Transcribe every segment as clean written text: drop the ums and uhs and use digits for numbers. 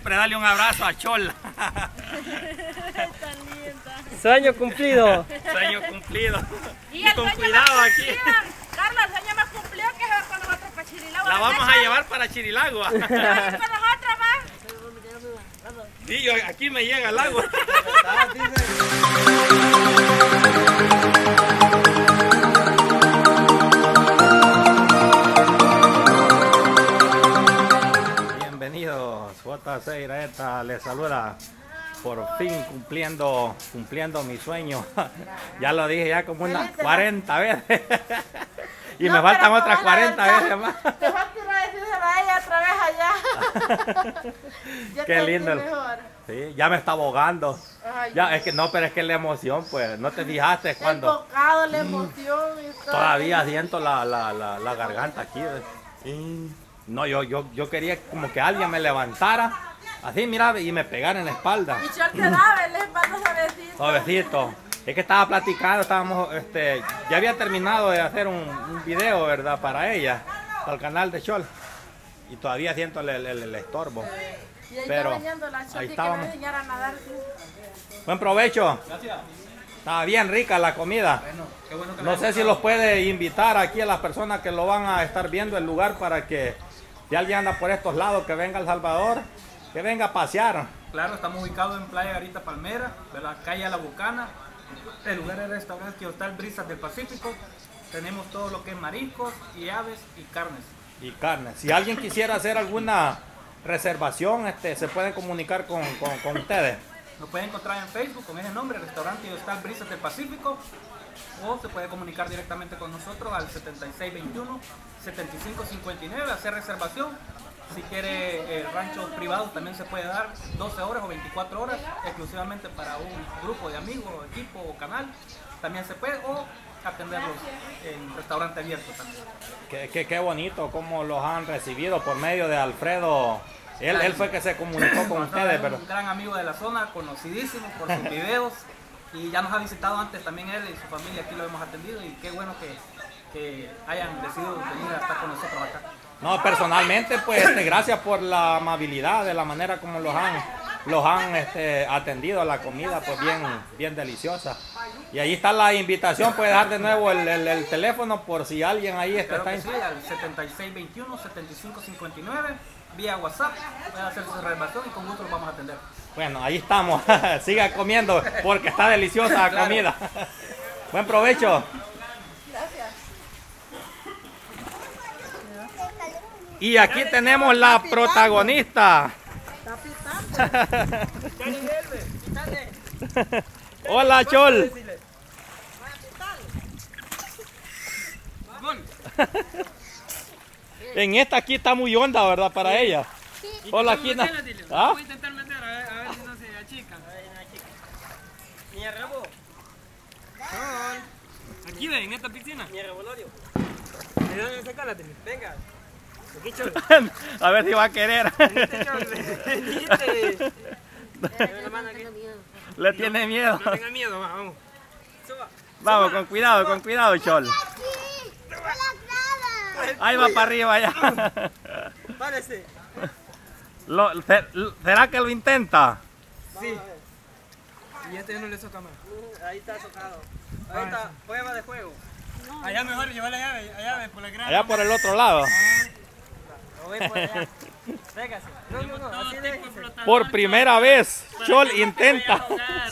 Siempre dale un abrazo a Chol. Tan linda. Sueño cumplido. Sueño cumplido. Y el con sueño cuidado más aquí. cumplido, Carlos, el sueño más cumplido que es con nosotros para Chirilagua. La vamos a llevar para Chirilagua. ¿Con nosotros más? Sí, yo, aquí me llega el agua. Bienvenidos, JC Iraeta les saluda. Por fin cumpliendo mi sueño. Ya lo dije ya como unas 40 veces. Y no, me faltan otras 40 veces más. Te falta ir a decirle a ella otra vez allá. Qué lindo. Sí, ya me está ahogando. Ay, ya, es que no, pero es que la emoción, pues, no te fijaste cuando. el bocado, la emoción y todo. Todavía siento la garganta aquí. No, yo quería como que alguien me levantara. Así, mira, y me pegara en la espalda. Y yo te daba el espalda suavecito. Suavecito. Es que estaba platicando, ya había terminado de hacer un video, ¿verdad? Para ella, para el canal de Chol. Y todavía siento el estorbo. Y ahí pero ahí estábamos. Que me enseñara a nadar. Buen provecho. Gracias. Estaba bien rica la comida. Bueno, qué bueno que no sé si los puede invitar aquí a las personas que lo van a estar viendo el lugar para que si alguien anda por estos lados, que venga a El Salvador, que venga a pasear. Claro, estamos ubicados en Playa Garita Palmera, de la calle La Bucana. El lugar de restaurante que Hostal Brisas del Pacífico. Tenemos todo lo que es mariscos y aves y carnes. Y carnes. Si alguien quisiera hacer alguna reservación, se pueden comunicar con ustedes. Nos pueden encontrar en Facebook con ese nombre, Restaurante Hostal Brisas del Pacífico. O se puede comunicar directamente con nosotros al 7621-7559, hacer reservación. Si quiere rancho privado también se puede dar 12 horas o 24 horas exclusivamente para un grupo de amigos, equipo o canal. También se puede, o atenderlos en restaurante abierto también. Qué bonito cómo los han recibido por medio de Alfredo. Él fue que se comunicó con ustedes, pero un gran amigo de la zona, conocidísimo por sus videos. Y ya nos ha visitado antes también él y su familia, aquí lo hemos atendido. Y qué bueno que hayan decidido venir a estar con nosotros acá. No, personalmente, pues, gracias por la amabilidad, de la manera como los han atendido, la comida, pues, bien deliciosa. Y ahí está la invitación, puede dar de nuevo el teléfono por si alguien ahí Claro está. Que sí, al 7621-7559, vía WhatsApp, puede hacer su reservación y con gusto los vamos a atender. Bueno, ahí estamos, siga comiendo porque está deliciosa la Claro. comida. Buen provecho. Y aquí tenemos la protagonista. Hola, Chol. En esta aquí está muy honda, ¿verdad? Para ella. Hola, aquí. ¿Ah? Voy a intentar meter, a ver si no se achica. Mi rebo. Aquí ven, en esta piscina. Mi rebolorio. ¿De dónde sacarla? Venga. Aquí, Chol. A ver si va a querer. Venite, Chol. Venite. Le tiene miedo. No tenga miedo, vamos. Suba. Vamos, con cuidado, Chol. Ahí va para arriba ya. Párese. ¿Será que lo intenta? Sí. Y este no le soca más. Ahí está socado. Ahí está, prueba de juego. Allá mejor llevar la llave, allá por la gran. Allá por el otro lado. Lo voy por allá. Pégase. No, así déjese. Por primera vez, Chol intenta.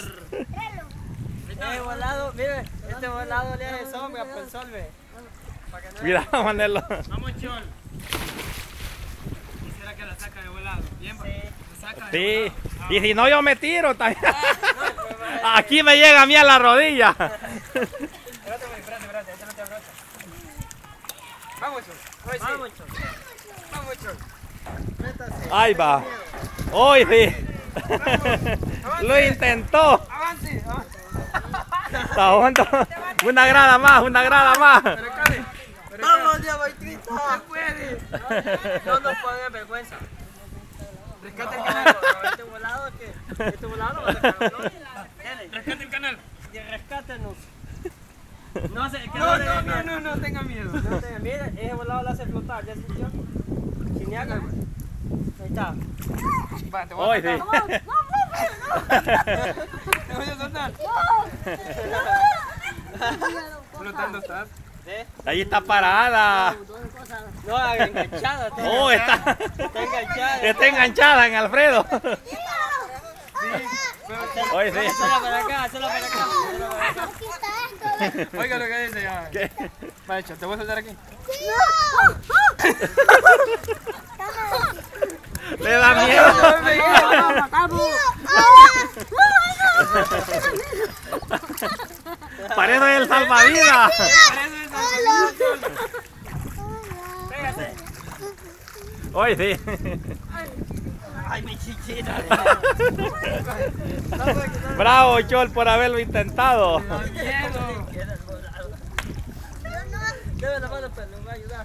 Este volado, mire, este volado le hace sombra, pues solve. Cuidado, Manelo. Vamos, Chol. Quisiera que la saca de volado. Bien, sí. La saca de Sí. volado. Y si no, yo me tiro también. Aquí me llega a mí a la rodilla. Espérate, este no te abraza. Vamos, Chol. Vamos, Chol. Vamos, Chol. Métase. Ahí va. Hoy sí. Lo intentó. Avance, avance. Está hondo. Una grada más. Pero cabe. Vamos, ya voy Cristo. Se puede. No nos pongan vergüenza. Rescate el canal. Este volado lo va a sacar, ¿no? Rescate el canal. Rescátenos. No, no tenga miedo. No tenga miedo. Ese volado lo hace flotar. ¿Ya sintió? Genial, Ahí está. Va, te voy Hoy a sí. soltar. Te voy a soltar. Flotando estás. Ahí está parada. No, enganchada. Oh, está enganchada. está enganchada en Alfredo. Hoy sí. Hazla para acá, hazla para acá. Oiga lo que dice ya. ¿Qué? Pancho, te voy a soltar aquí. Le da miedo. Parece el salvavidas. Hoy sí. Ay, mi chichita. Bravo, Chol, por haberlo intentado. Debe la mano, pero nos va a ayudar.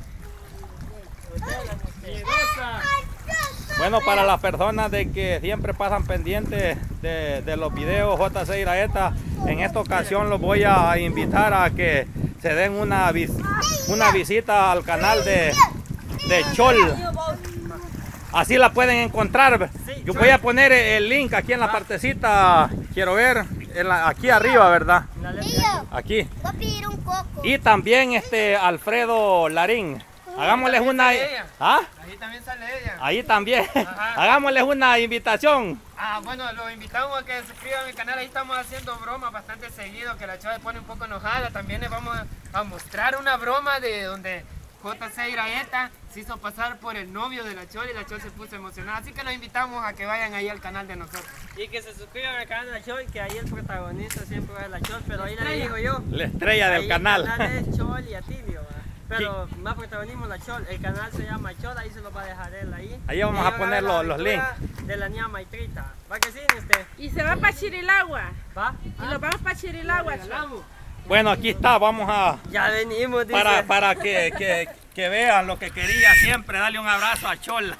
Bueno, para las personas de que siempre pasan pendientes de los videos JC Iraeta, en esta ocasión los voy a invitar a que se den una visita al canal de Chol. Así la pueden encontrar. Yo voy a poner el link aquí en la partecita, quiero ver, aquí arriba, ¿verdad? Aquí. Voy a pedir un coco. Y también Alfredo Larín. Hagámosles una... ¿Ah? Ahí también sale ella. Ahí también. Ajá. Hagámosles una invitación. Bueno, los invitamos a que se suscriban a mi canal. Ahí estamos haciendo bromas bastante seguido, que la chava se pone un poco enojada. También les vamos a mostrar una broma de donde JC Iraeta se hizo pasar por el novio de la Chol y la Chol se puso emocionada. Así que los invitamos a que vayan ahí al canal de nosotros. Y que se suscriban al canal de la Chol, que ahí el protagonista siempre es la Chol, pero ahí le digo yo. La estrella del Ahí canal. El canal es Chol y Atilio, ¿verdad? Pero más protagonismo la Chol. El canal se llama Chol, ahí se lo va a dejar él ahí. Ahí vamos a poner los links. De la niña Maitrita. ¿Va que sí, este? Y se va para Chirilagua. ¿Va? Y nos vamos para Chirilagua. Bueno, aquí está, vamos a... Ya venimos, dice. Para que vean lo que quería siempre, darle un abrazo a Chol.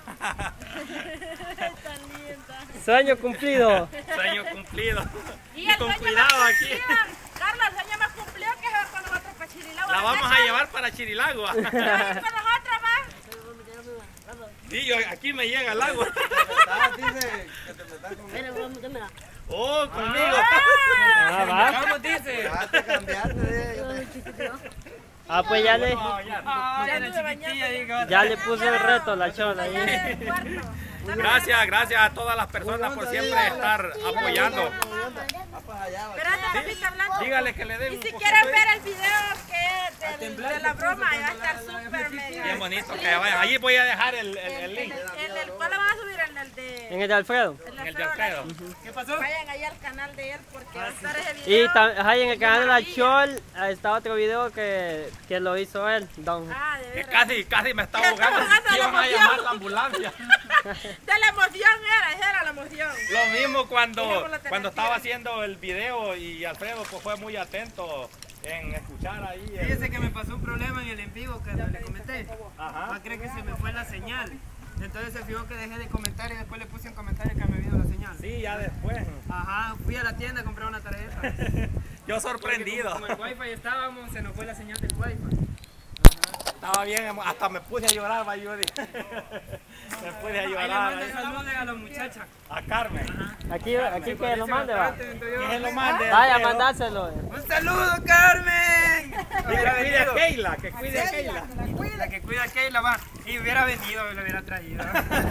Sueño cumplido. Sueño cumplido. Y el con sueño cuidado más aquí. cumplido, Carlos, el sueño más cumplido que se va con nosotros para Chirilagua. La vamos a llevar para Chirilagua. Con nosotros más. Sí, aquí me llega el agua. Oh, conmigo. ¿Cómo dice? Pues ya le... Ya le puso el reto a la Chola ahí. Gracias a todas las personas por siempre estar apoyando. Espérate, papita blanca. Dígale que le den Y un si poquito quieren ver el video que es de la broma, va a estar súper medio. bien bonito que vayan. Allí voy a dejar el link. ¿Cuál lo van a subir? En el de... En el de Alfredo. En el de Alfredo. ¿Qué pasó? Vayan ahí al canal de él porque va a estar ese Y video. ahí en el canal de la Chol está otro video que lo hizo él, Don. Ah, de Que veras. casi me está Ya ahogando. está ahogando la Iban a emoción. llamar la ambulancia. De la emoción esa era la emoción. Lo mismo cuando Déjamelo estaba haciendo el video y Alfredo pues, fue muy atento en escuchar ahí. Fíjese que me pasó un problema en el en vivo que le comenté. Ajá. Creo que se me fue la señal. Entonces se fijó que dejé de comentar y después le puse en comentarios que me vino la señal. Sí, ya después. Ajá, fui a la tienda a comprar una tarjeta. Yo sorprendido. Como el wifi estábamos, se nos fue la señal del wifi. Estaba bien, hasta me puse a llorar, Bayudi. Me puse a llorar. Ahí le saludos a la muchacha. A Carmen. Aquí que lo mande, va. Que se lo mande. Vaya a Alfredo. mandárselo. ¡Un saludo, Carmen! Que cuide a Keila, que cuide a Keila. La que cuida a Keila va. Y hubiera venido, me lo hubiera traído.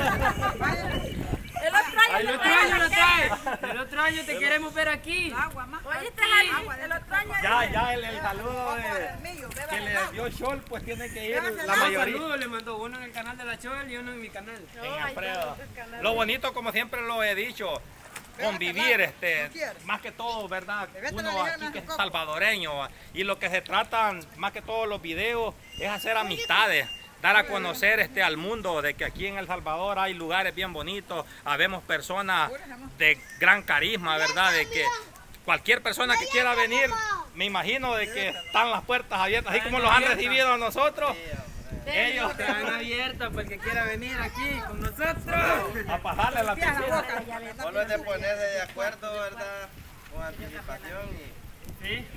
El otro año El te otro año lo traes. trae. El otro año te queremos ver aquí. ¿Oíste, Jali? El otro año. Ya el saludo que le dio Chol, pues tiene que ir la mayoría. Saludos le mandó uno en el canal de la Chol y uno en mi canal. En Alfredo. Lo bonito, como siempre lo he dicho, convivir, más que todo, ¿verdad? Uno aquí que es salvadoreño, y lo que se tratan, más que todos los videos, es hacer amistades. Dar a conocer al mundo de que aquí en El Salvador hay lugares bien bonitos, habemos personas de gran carisma, ¿verdad? De que cualquier persona que quiera venir, me imagino de que están las puertas abiertas, así como los han recibido a nosotros. Ellos Están abiertas para el que quiera venir aquí con nosotros. a pasarle la piscina. Solo es de ponerse de acuerdo, ¿verdad? Con anticipación y... Sí.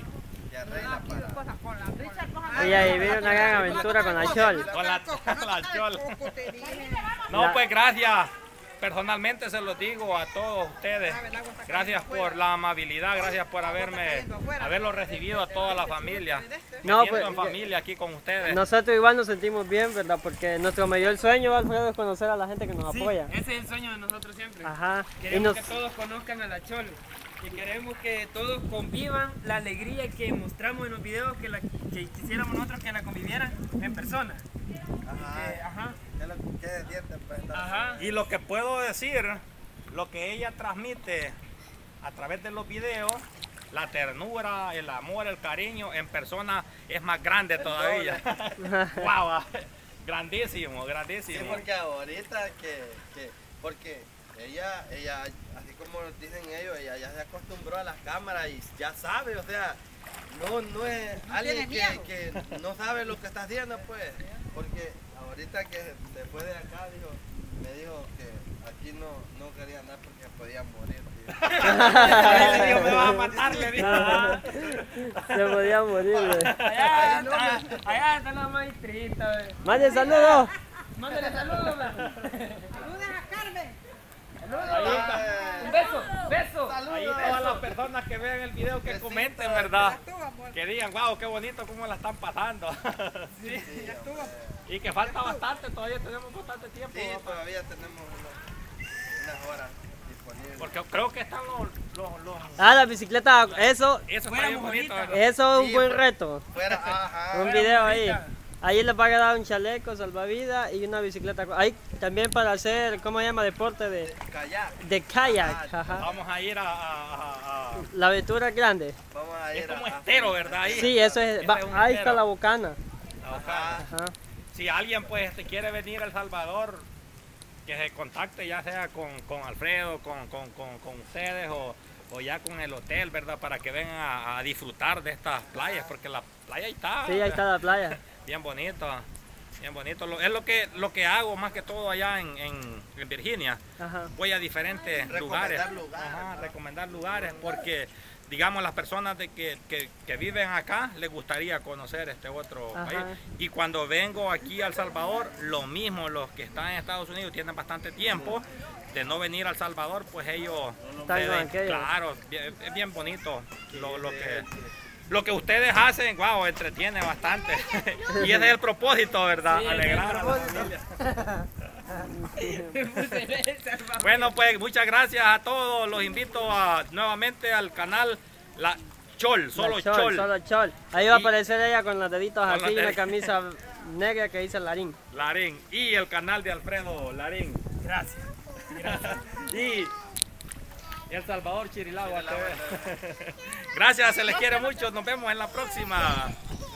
que arregla para... Y ahí viene una gran aventura con la Chol. Con la Chol. No, pues gracias. Personalmente se los digo a todos ustedes. Gracias por la amabilidad, gracias por haberlo recibido a toda la familia. No, Me siento pues, en familia aquí con ustedes. Nosotros igual nos sentimos bien, ¿verdad? Porque nuestro mayor sueño, Alfredo, es conocer a la gente que nos apoya. Ese es el sueño de nosotros siempre. Ajá. Queremos que todos conozcan a la Chol. Y queremos que todos convivan la alegría que mostramos en los videos, que quisiéramos nosotros que la convivieran en persona. Ajá. ¿Qué se siente? Ajá. Y lo que puedo decir, lo que ella transmite a través de los videos, la ternura, el amor, el cariño, en persona es más grande todavía. Wow, grandísimo, grandísimo. Sí, porque ahorita porque ella, así como dicen ellos, ella ya se acostumbró a las cámaras y ya sabe, o sea, no es alguien que no sabe lo que está haciendo, pues, porque ahorita que se fue de acá, me dijo que aquí no quería andar porque podía morir. Le dijo, me vas a matar, le dijo. Se podía morir, güey. Allá está la maestrita, güey. Mande saludos. Mándale saludos, güey. Saluden a Carmen. Un beso, beso. Ahí todas las personas que vean el video que comenten, ¿verdad? Que digan, wow, qué bonito cómo la están pasando. Sí. Y que falta bastante, todavía tenemos bastante tiempo. Sí, ¿no? todavía tenemos unas horas disponibles. Porque creo que están La bicicleta, eso Eso está bien bonito, ¿verdad? es un Sí, buen pero- reto. Ajá. Un video ahí. Ahí les va a quedar un chaleco salvavidas y una bicicleta. Ahí también para hacer, ¿cómo se llama? Deporte de kayak. Ajá. Vamos a ir a La aventura es grande. Vamos a es ir como a... estero, ¿verdad? Ahí. Sí, eso es. Ese Va, es un ahí estero. está la bocana. A buscar. Ajá. Si alguien pues quiere venir a El Salvador, que se contacte ya sea con Alfredo, con ustedes o ya con el hotel, ¿verdad? Para que vengan a disfrutar de estas playas, porque la playa ahí está. Sí, ahí está la playa. Bien bonito, bien bonito. Es lo que hago más que todo allá en Virginia. Ajá. Voy a diferentes lugares. Ajá, recomendar lugares porque digamos las personas que viven acá les gustaría conocer este otro Ajá. país. Y cuando vengo aquí a El Salvador, lo mismo, los que están en Estados Unidos tienen bastante tiempo de no venir a El Salvador, pues ellos Están con aquello. claro, es bien bonito lo que ustedes hacen, wow, entretiene bastante. Y ese es el propósito, ¿verdad? Sí, alegrar a la familia. Bueno, pues muchas gracias a todos. Los invito nuevamente al canal La Chol, solo La Chol. Solo Chol. Ahí va a Y- aparecer ella con los deditos Con así los y una deditos. camisa negra que dice Larín. Larín. Y el canal de Alfredo Larín. Gracias. Y El Salvador Chirilagua TV. Gracias, se les quiere mucho. Nos vemos en la próxima.